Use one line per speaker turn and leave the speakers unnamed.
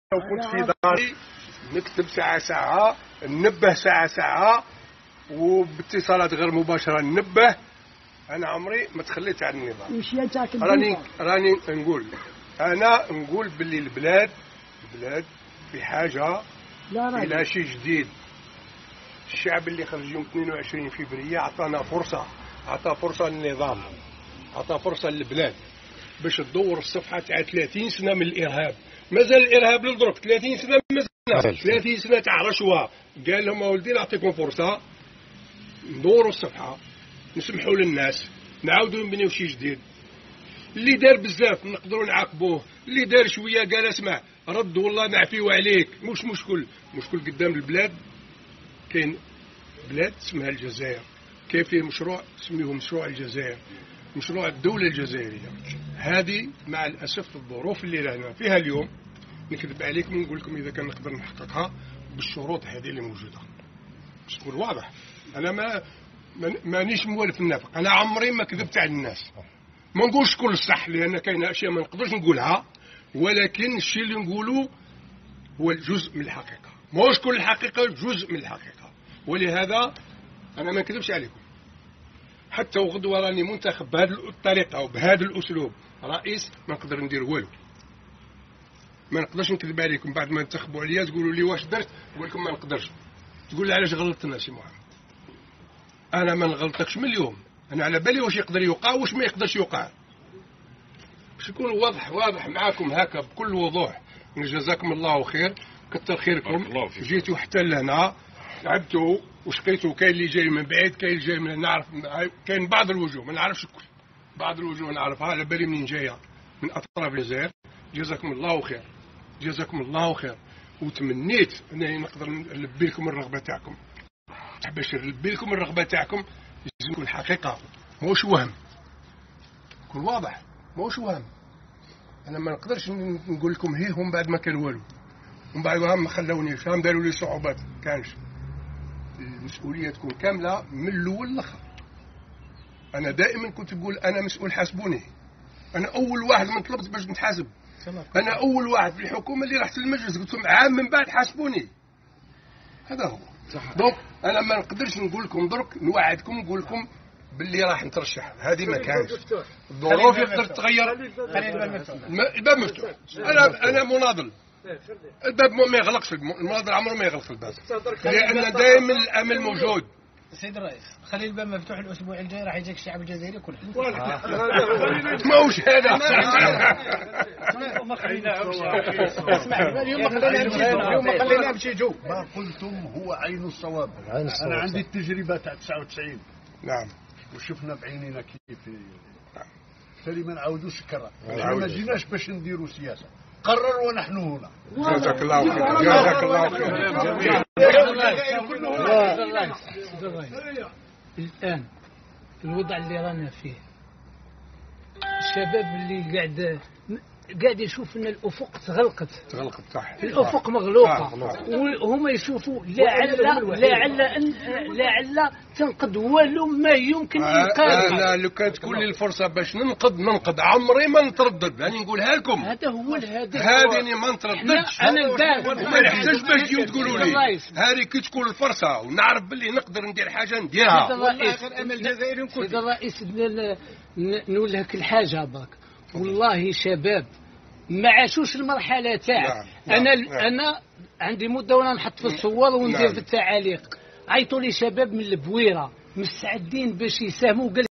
لو كنت في داري نكتب ساعة ننبه ساعة وباتصالات غير مباشرة ننبه. أنا عمري ما تخليت عن النظام. راني نقول باللي البلاد بحاجة إلى شيء جديد. الشعب اللي خرج يوم 22 فبراير عطى فرصة للنظام، عطى فرصة للبلاد باش تدور الصفحة تاع 30 سنة من الإرهاب. مازال الإرهاب للدرك 30 سنة، مازال 30 سنة تاع رشوة. قال لهم أولدي نعطيكم فرصة ندوروا الصفحة، نسمحوا للناس، نعاودوا نبنيو شي جديد. اللي دار بزاف نقدروا نعاقبوه، اللي دار شوية قال اسمع رد والله نعفيو عليك. مش مشكل قدام البلاد. كاين بلاد اسمها الجزائر، كاين فيه مشروع سميه مشروع الجزائر، مشروع الدولة الجزائرية. هذه مع الأسف الظروف اللي رانا فيها اليوم نكذب عليكم ونقول لكم إذا كان نقدر نحققها بالشروط هذه اللي موجودة باش تكون واضح. أنا مانيش موالف النافق، أنا عمري ما كذبت على الناس. ما نقولش كل الصح لأن كاين أشياء ما نقدرش نقولها، ولكن الشيء اللي نقوله هو جزء من الحقيقة، ماهوش كل الحقيقة، جزء من الحقيقة. ولهذا أنا ما نكذبش عليكم. حتى وغدوة راني منتخب بهذه الطريقة وبهذا الأسلوب رئيس، ما نقدر ندير والو. ما نقدرش نكذب عليكم. بعد ما انتخبوا عليا تقولوا لي واش درت، نقول لكم ما نقدرش. تقول لي علاش غلطتنا سي محمد؟ أنا ما نغلطكش من اليوم. أنا على بالي واش يقدر يوقع واش ما يقدرش يوقع، باش يكون واضح معاكم هكا بكل وضوح. جزاكم الله خير، كتر خيركم. جيتوا حتى لهنا، تعبتوا وشقيتوا. كاين اللي جاي من بعيد، كاين اللي جاي من نعرف، كاين بعض الوجوه ما نعرفش الكل، بعض الوجوه نعرفها على بالي منين جايه من اطراف الجزائر. جزاكم الله خير، جزاكم الله خير. وتمنيت انني نقدر نلبي لكم الرغبه تاعكم. باش نلبي لكم الرغبه تاعكم لازم تكون حقيقه، موش وهم، يكون واضح، موش وهم. انا ما نقدرش نقول لكم هي هم بعد ما كان والو، ومن بعد ما خلونيش، هم داروا لي صعوبات. كانش المسؤوليه تكون كامله من الاول للاخر. انا دائما كنت نقول انا مسؤول، حاسبوني. انا اول واحد من طلبت باش نتحاسب. انا اول واحد في الحكومه اللي رحت للمجلس قلت لهم عام من بعد حاسبوني. هذا هو. دونك انا ما نقدرش نقول لكم درك، نوعدكم نقول لكم باللي راح نترشح. هذه ما كانش. الظروف يقدر تتغير. الباب مفتوح. انا مناضل. الباب ما يغلقش، المناضل عمره ما يغلق الباب، لان دائما الامل موجود.
سيد الرئيس خلي الباب مفتوح الاسبوع الجاي، راح يجيك الشعب الجزائري كله.
ماهوش هذا.
ما خليناهمش. اسمع اليوم ما خليناهمش يجوا.
ما قلتم هو عين الصواب. انا عندي التجربه تاع 99.
نعم.
وشفنا بعينينا كيف. بالتالي ما نعاودوش الكرة. ما جيناش باش نديروا سياسه، قرر ونحن هنا.
جزاك الله خير، جزاك الله خير.
الآن الوضع اللي رانا فيه، الشباب اللي قاعد يشوف ان الافق تغلقت صح، الافق مغلوقه، وهما يشوفوا لعل تنقض والو ما يمكن انقاذه.
لا لو كانت تكون لي الفرصه باش ننقض عمري ما نتردد. راني نقولها لكم،
هذا هو الهدف.
هذه ما نترددش.
انا البارح
ما نحتاج باش تجيو تقولوا لي هذه كي تكون الفرصه ونعرف باللي نقدر ندير حاجه نديرها.
سيد الرئيس نقول لك الحاجه برك، والله شباب ما عاشوش المرحله تاع. انا عندي مده وانا نحط في الصور وندير في التعاليق. عيطوا لي شباب من البويره مستعدين باش يساهموا.